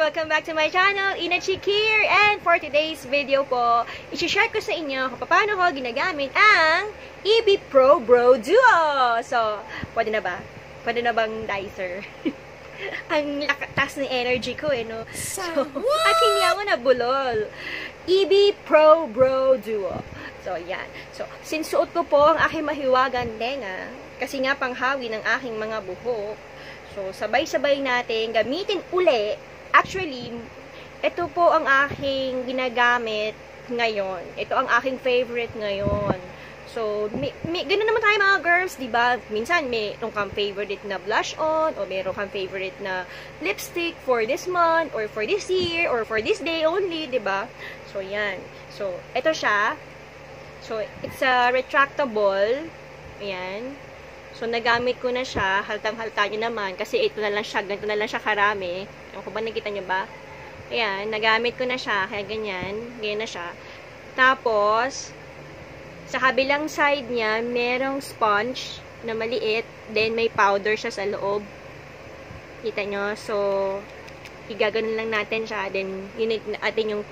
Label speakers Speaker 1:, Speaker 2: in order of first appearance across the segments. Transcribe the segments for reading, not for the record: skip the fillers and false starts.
Speaker 1: Welcome back to my channel, Inachik here. And for today's video po, i-share ko sa inyo kung paano ko ginagamit ang EB Pro Brow Duo. So, pwede na ba? Pwede na bang dicer? Ang taas ng energy ko no? So, at hindi ako nabulol. EB Pro Brow Duo. So, yan. So, sinsuot ko po ang aking mahiwagang tenga, kasi nga panghawi ng aking mga buhok. So, sabay-sabay natin gamitin uli. Actually, ito po ang aking ginagamit ngayon. Ito ang aking favorite ngayon. So, ganun naman tayo mga girls, diba? Minsan, mayroon kang favorite na blush on, o mayroon kang favorite na lipstick for this month, or for this year, or for this day only, diba? So, yan. So, ito siya. So, it's a retractable. Ayan. So, nagamit ko na siya. Haltang-halta nyo naman. Kasi ito na lang siya. Ganito na lang siya karami. Ewan ko ba, nakita nyo ba? Ayan. Nagamit ko na siya. Kaya ganyan. Ganyan na siya. Tapos, sa kabilang side niya, merong sponge na maliit. Then, may powder siya sa loob. Kita nyo? So, igaganon lang natin siya. Then, yun natin yung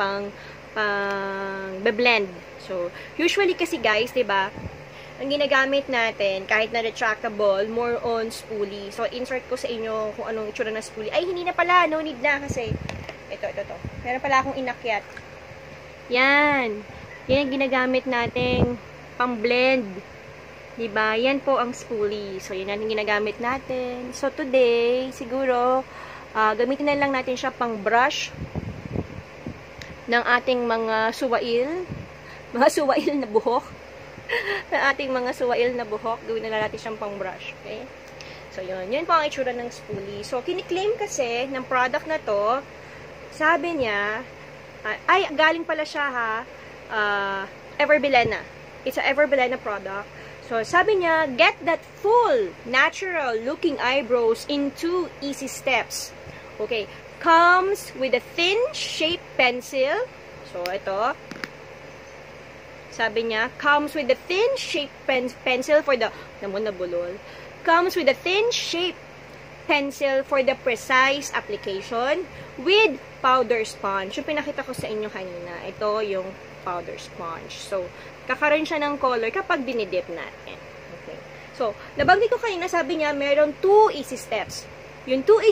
Speaker 1: be-blend. So, usually kasi guys, diba? Ang ginagamit natin, kahit na retractable, more on spoolie. So, insert ko sa inyo kung anong itsura na spoolie. Ay, hindi na pala. No need na kasi. Ito. Meron pala akong inakyat. Yan. Yan ang ginagamit nating pang-blend. Diba? Yan po ang spoolie. So, yan ang ginagamit natin. So, today, siguro, gamitin na lang natin siya pang-brush ng ating mga suwail. Mga suwail na buhok. Na ating mga suwail na buhok, gawin na natin siyang pang brush, okay? So, yun po ang itsura ng spoolie. So, kiniklaim kasi ng product na to, sabi niya, ay, galing pala siya ha, Everbilena. It's a Everbilena product. So, sabi niya, get that full, natural looking eyebrows in 2 easy steps. Okay, comes with a thin shape pencil. So, ito. Sabi niya, comes with a thin shape pencil for the, comes with a thin shape pencil for the precise application with powder sponge. Yung pinakita ko sa inyo kanina, ito yung powder sponge. So, kakaroon siya ng color kapag dinidip natin. Okay. So, nabanggit ko kanina, sabi niya, meron 2 easy steps. Yung 2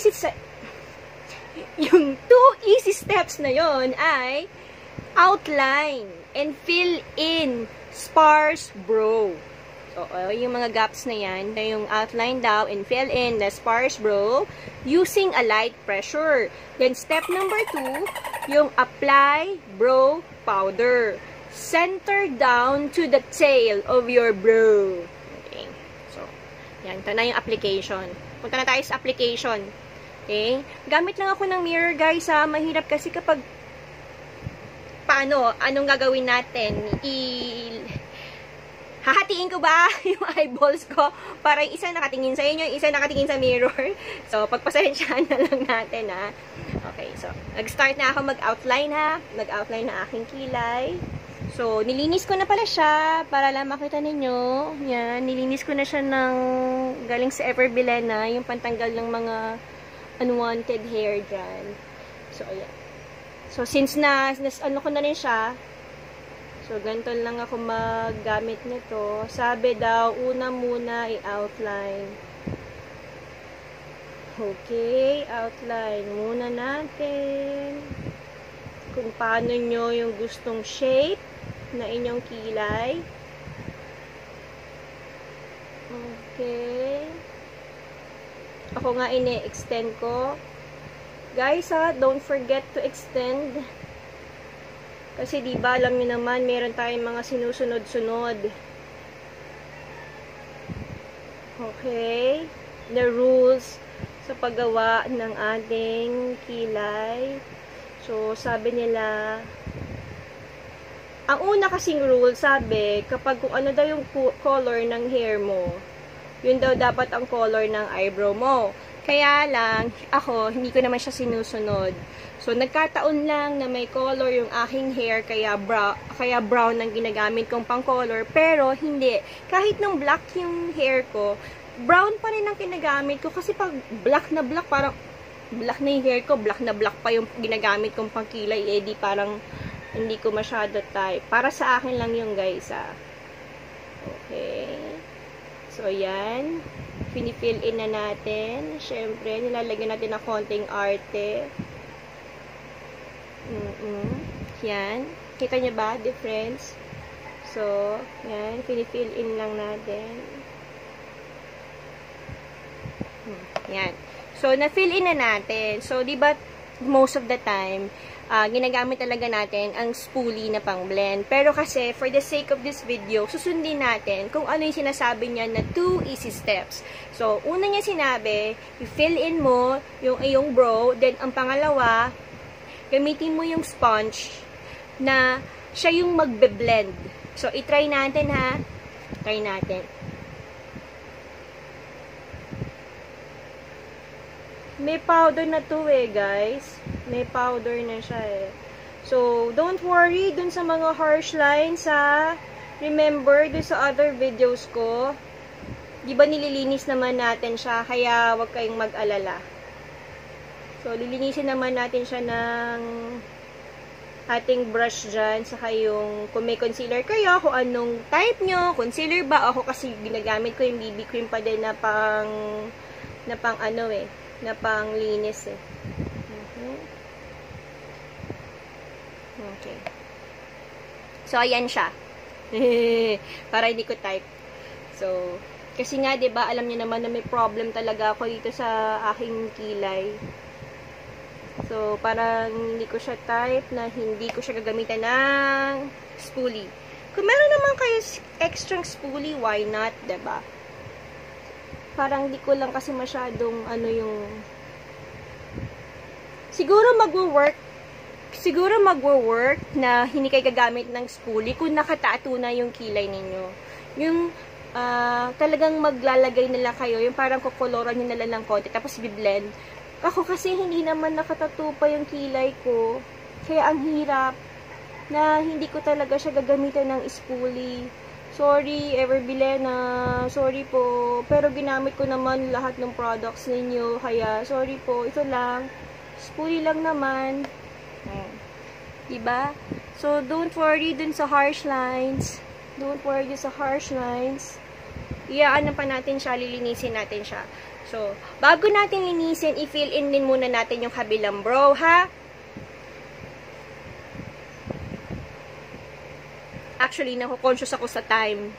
Speaker 1: easy steps na yon ay outline and fill in sparse brow. So, yung mga gaps na yan, na yung outline daw and fill in the sparse brow using a light pressure. Then, step number 2, yung apply brow powder. Center down to the tail of your brow. Okay. So, yan. Ito na yung application. Punta na tayo sa application. Okay. Gamit lang ako ng mirror, guys, ha. Mahirap kasi kapag paano? Anong gagawin natin? Hahatiin ko ba yung eyeballs ko para yung isa nakatingin sa inyo, yung isa nakatingin sa mirror? So, pagpasensyahan na lang natin, ha? Okay, so, nag-start na ako mag-outline, ha? Mag-outline na aking kilay. So, nilinis ko na pala siya para lang makita ninyo. Yan, nilinis ko na siya ng galing sa Everbilena, yung pantanggal ng mga unwanted hair dyan. So, ayan. So, since ano ko na rin siya, so, ganito lang ako maggamit nito. Sabi daw, una muna i-outline. Okay, outline muna natin. Kung paano nyo yung gustong shape na inyong kilay. Okay. Ako nga ini-extend ko. Guys, ha, don't forget to extend. Kasi, diba, alam niyo naman, meron tayong mga sinusunod-sunod. Okay. The rules sa paggawa ng ating kilay. So, sabi nila, ang una kasing rule, sabi, kapag kung ano daw yung color ng hair mo, yun daw dapat ang color ng eyebrow mo. Kaya lang, ako, hindi ko naman siya sinusunod. So, nagkataon lang na may color yung aking hair, kaya brown ang ginagamit kong pang color, pero hindi. Kahit nang black yung hair ko, brown pa rin ang ginagamit ko, kasi pag black na black, parang black na yung hair ko, black na black pa yung ginagamit kong pangkilay, eh di parang hindi ko masyado type. Para sa akin lang yung guys, ah. Okay. So, yan. Finifill in na natin. Siyempre, nilalagyan natin ng konting arte. Yan. Kita nyo ba? Difference. So, yan. Finifill in lang natin. Yan. So, na-fill in na natin. So, di ba, most of the time, ginagamit talaga natin ang spoolie na pang-blend. Pero kasi, for the sake of this video, susundin natin kung ano yung sinasabi niya na 2 easy steps. So, una niya sinabi, i-fill in mo yung iyong brow. Then, ang pangalawa, gamitin mo yung sponge na siya yung magbe-blend. So, i-try natin ha. Try natin. May powder na to eh, guys. May powder na siya eh. So, don't worry dun sa mga harsh lines ha. Remember, dun sa other videos ko, di ba nililinis naman natin siya, kaya wag kayong mag-alala. So, lilinisin naman natin siya ng ating brush dyan, saka yung, kung may concealer kayo, kung anong type nyo, concealer ba? Ako kasi ginagamit ko yung BB cream pa din na pang ano eh, na panglinis eh. Okay. So, ayan siya. Para hindi ko type. So, kasi nga, 'di ba, alam niyo naman na may problem talaga ako dito sa aking kilay. So, parang hindi ko siya type na hindi ko siya gagamitan ng spoolie. Kung meron naman kayo extra spoolie, why not, 'di ba? Parang di ko lang kasi masyadong ano yung siguro magwo-work na hindi kayo gagamit ng spoolie kung nakatato na yung kilay ninyo. Yung talagang maglalagay na lang kayo, yung parang kukoloran nyo na lang ng konti tapos biblend. Ako kasi hindi naman nakatato pa yung kilay ko. Kaya ang hirap na hindi ko talaga siya gagamitan ng spoolie. Sorry, Everbilena. Sorry po. Pero ginamit ko naman lahat ng products ninyo. Kaya, sorry po. Ito lang. Spoolie lang naman. Diba? So, don't worry dun sa harsh lines. Don't worry dun sa harsh lines. Iyaan pa natin siya. Lilinisin natin siya. So, bago natin linisin, i-fill in din muna natin yung kabilang brow, ha? Actually, nako-conscious ako sa time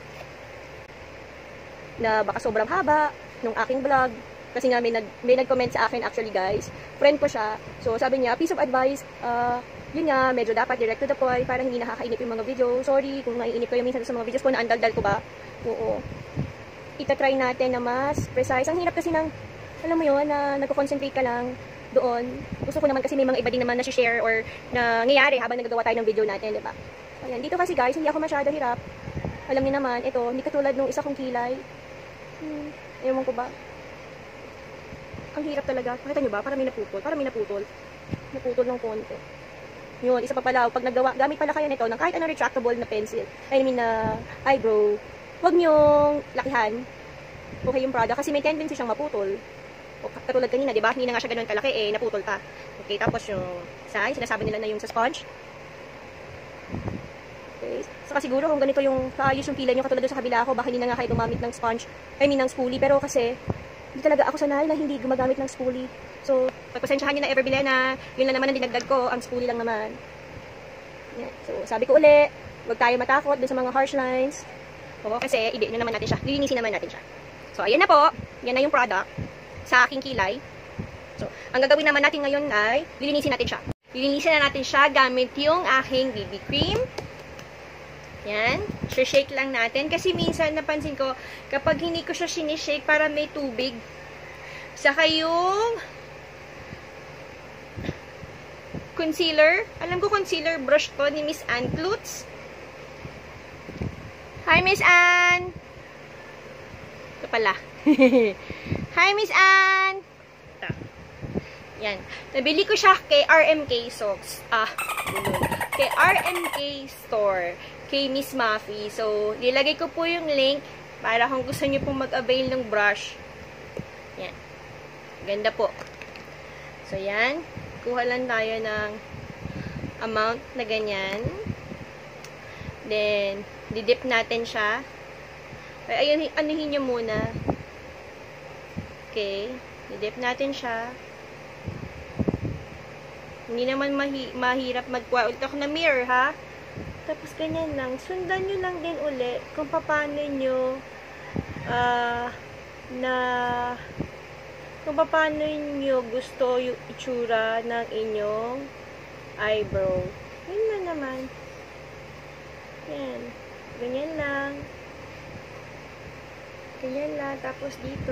Speaker 1: na baka sobrang haba nung aking vlog. Kasi nga may nag-comment sa akin actually guys. Friend ko siya. So sabi niya, piece of advice, yun nga, medyo dapat direct to the point para hindi nakakainip yung mga video. Sorry kung naiinip kayo minsan sa mga videos ko na andaldal ko ba. Oo. Itatry natin na mas precise. Ang hirap kasi ng, alam mo yun, na nagko-concentrate ka lang doon. Gusto ko naman kasi may mga iba din naman na share or na nangyayari habang nagagawa tayo ng video natin, diba? Ayan, dito kasi guys, hindi ako masyado hirap. Alam niyo naman, ito, hindi katulad nung isa kong kilay. Ewan ko ba? Ang hirap talaga. Pakita nyo ba? Parang may naputol. Naputol ng konti. Yun, isa pa pala, pag naggawa, gamit pala kayo nito ng kahit anong retractable na pencil. I mean na eyebrow. Huwag nyong lakihan. Okay yung product kasi may tendency siyang maputol. O, katulad kanina, di ba? Hindi na nga siya ganun kalaki, eh, naputol pa. Okay, tapos yung size, sinasabi nila na yung sa sponge. Okay. Saka siguro kung ganito yung kaayos yung kilay nyo katulad doon sa kabila ako, baka hindi na nga kayo gumamit ng sponge, ng spoolie, pero kasi hindi talaga ako sanay na hindi gumagamit ng spoolie. So, pagpasensyahan nyo na Everbilena, yun lang naman ang dinagdag ko, ang spoolie lang naman. Yan. So, sabi ko uli, huwag tayo matakot dun sa mga harsh lines. Oo, kasi i-na naman natin siya, lilinisin naman natin siya. So, ayan na po, yan na yung product sa aking kilay. So, ang gagawin naman natin ngayon ay lilinisin natin siya. Lilinisin na natin siya gamit yung aking BB cream. Yan. Shake lang natin. Kasi minsan napansin ko, kapag hindi ko siya sinishake, para may tubig. Saka yung concealer. Alam ko concealer brush to ni Miss Ann Clutz. Hi, Miss Ann! Ito pala. Hi, Miss Ann! Ito. Yan. Nabili ko siya kay RMK Socks. Kay RMK Store. Kay Miss Muffy. So, nilagay ko po yung link para kung gusto niyo pong mag-avail ng brush. Yan. Ganda po. So, yan. Kuha lang tayo ng amount na ganyan. Then, didip natin siya. Ay, ayun, anuhin nyo muna. Okay. Didip natin siya. Hindi naman mahirap mag-kuha ulit ako na mirror, ha? Tapos, ganyan lang. Sundan nyo lang din uli kung paano nyo kung paano nyo gusto yung itsura ng inyong eyebrow. Yun na naman. Yan. Ganyan lang. Ganyan lang. Tapos dito,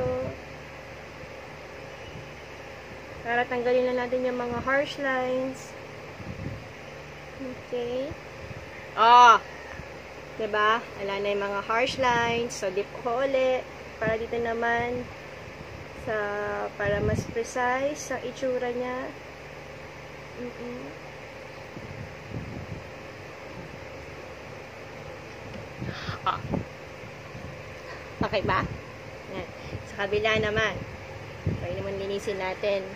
Speaker 1: para tanggalin na natin yung mga harsh lines. Okay. Oh! Diba? Wala na yung mga harsh lines. So, dip ko ulit. Para dito naman, para mas precise sa itsura niya. Oh. Okay ba? Yan. Sa kabila naman. Pwede naman linisin natin.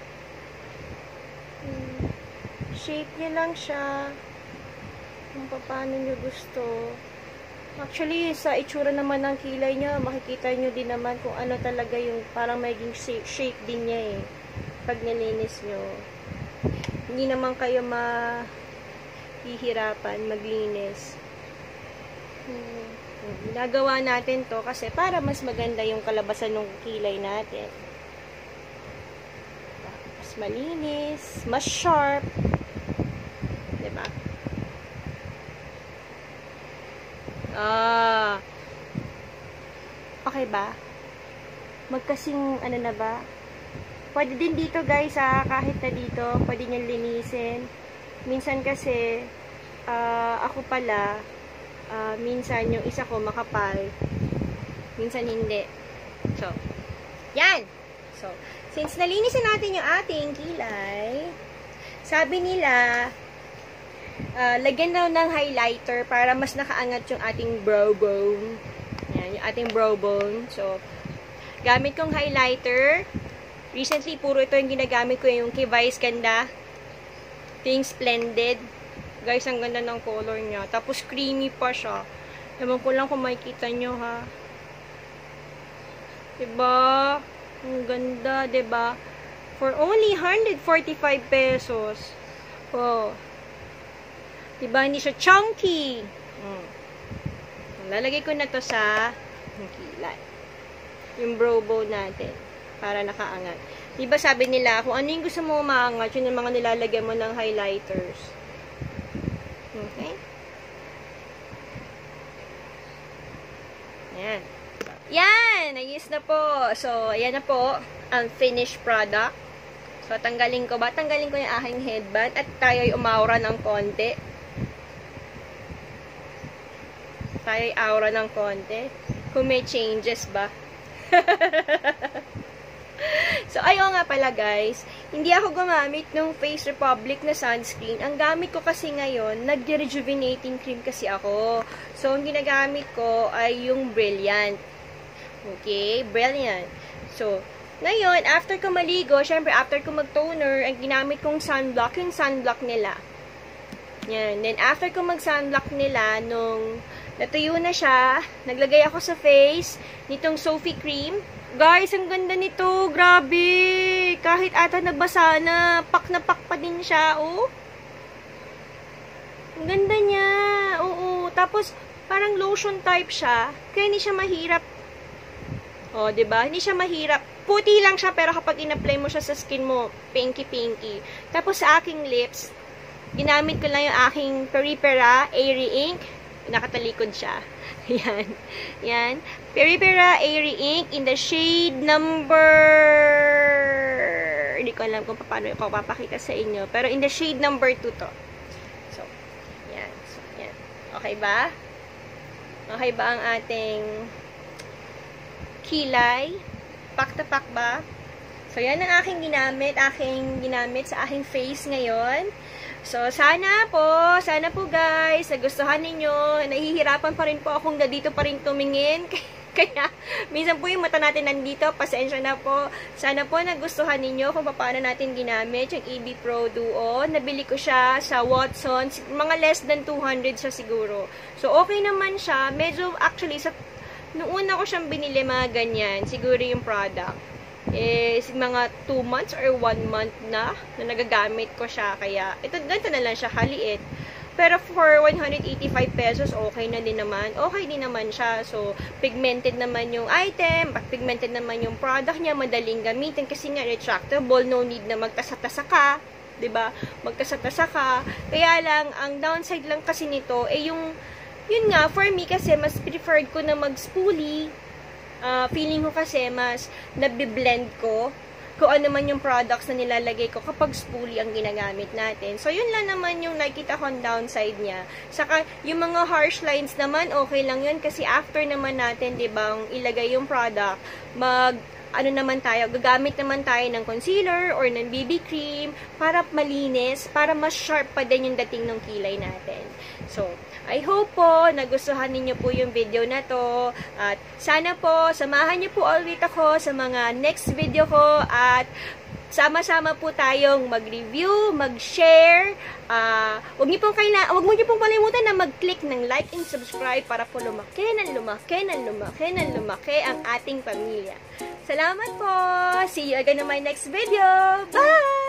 Speaker 1: Shape niya lang siya. Kung paano nyo gusto. Actually, sa itsura naman ng kilay niya, makikita nyo din naman kung ano talaga yung parang maging shape din niya eh. Pag nilinis nyo. Hindi naman kayo mahihirapan maglinis. Ginagawa natin to kasi para mas maganda yung kalabasan ng kilay natin. Mas malinis, mas sharp. Diba? Okay ba? Magkasing ano na ba? Pwede din dito guys kahit na dito, pwede nyo linisin. Minsan kasi, ako pala, minsan yung isa ko makapal, minsan hindi. So, yan! So, since nalinisin natin yung ating kilay, sabi nila, lagyan daw ng highlighter para mas nakaangat yung ating brow bone. Yan, yung ating brow bone. So, gamit kong highlighter. Recently, puro ito yung ginagamit ko, yung kay Vice Ganda. Ito yung Splendid. Guys, ang ganda ng color niya. Tapos, creamy pa siya. Ewan ko lang kung makikita nyo, ha. Diba? Ang ganda, diba? For only 145 pesos. Oh. Diba, hindi siya chunky. Lalagay ko na to sa kilay. Yung brow bone natin. Para nakaangat. Diba sabi nila, kung ano yung gusto mo maangat, yun yung mga nilalagyan mo ng highlighters. Okay? Ayan. Yan! Ayos na po. So, ayan na po ang finished product. So, tanggalin ko ba? Tanggalin ko yung aking headband at tayo'y umaura ng konti. Tayo'y aura ng konti. Kung may changes ba? So, ayaw nga pala guys, hindi ako gumamit ng Face Republic na sunscreen. Ang gamit ko kasi ngayon, nag-rejuvenating cream kasi ako. So, ang ginagamit ko ay yung Brilliant. Okay? Brilliant. So, ngayon, after ko maligo, syempre, after ko mag-toner, ang ginamit kong sunblock, yung sunblock nila. Yan. Then, after ko mag-sunblock nila, nung natuyo na siya, naglagay ako sa face nitong Sophie cream. Guys, ang ganda nito. Grabe. Kahit ata nabasa na, pak na pak pa din siya. Oh. Ang ganda niya. Oo. Tapos, parang lotion type siya. Kaya hindi siya mahirap. Oh, diba? Hindi siya mahirap. Puti lang siya, pero kapag in-apply mo siya sa skin mo, pinky-pinky. Tapos, sa aking lips, ginamit ko lang yung aking Peripera Airy Ink. Nakatalikod siya. Yan. Yan. Peripera Airy Ink in the shade number... Hindi ko alam kung paano ko papakita sa inyo. Pero in the shade number 2 to. So, yan. So, yan. Okay ba? Okay ba ang ating kilay? Pak na pak ba? So, yan ang aking ginamit sa aking face ngayon. So, sana po guys, nagustuhan ninyo. Nahihirapan pa rin po akong dito pa rin tumingin. Kaya, minsan po yung mata natin nandito, pasensya na po. Sana po nagustuhan ninyo kung paano natin ginamit yung EB Pro Duo. Nabili ko siya sa Watsons, mga less than 200 siya siguro. So, okay naman siya. Medyo, actually, noong una ko siyang binili, mga ganyan, siguro yung product, is mga 2 months or 1 month na nagagamit ko siya. Kaya, ganito na lang siya, haliit. Pero for 185 pesos, okay na din naman. Okay din naman siya. So, pigmented naman yung item, pigmented naman yung product niya, madaling gamitin kasi nga retractable, no need na magtasa-tasa ka, 'di ba? Magtasa-tasa ka. Kaya lang, ang downside lang kasi nito, yun nga, for me kasi, mas preferred ko na mag-spoolie. Feeling ko kasi, mas nabiblend ko kung ano man yung products na nilalagay ko kapag spoolie ang ginagamit natin. So, yun lang naman yung nakita kong downside niya. Saka, yung mga harsh lines naman, okay lang yun kasi after naman natin, diba, ilagay yung product, gagamit naman tayo ng concealer or ng BB cream para malinis, para mas sharp pa din yung dating ng kilay natin. So, I hope po nagustuhan ninyo po yung video na to at sana po samahan niyo po ulit ako sa mga next video ko at sama-sama po tayong mag-review, mag-share. Huwag niyo pong kalimutan na mag-click ng like and subscribe para po lumaki ang ating pamilya. Salamat po! See you again in my next video! Bye!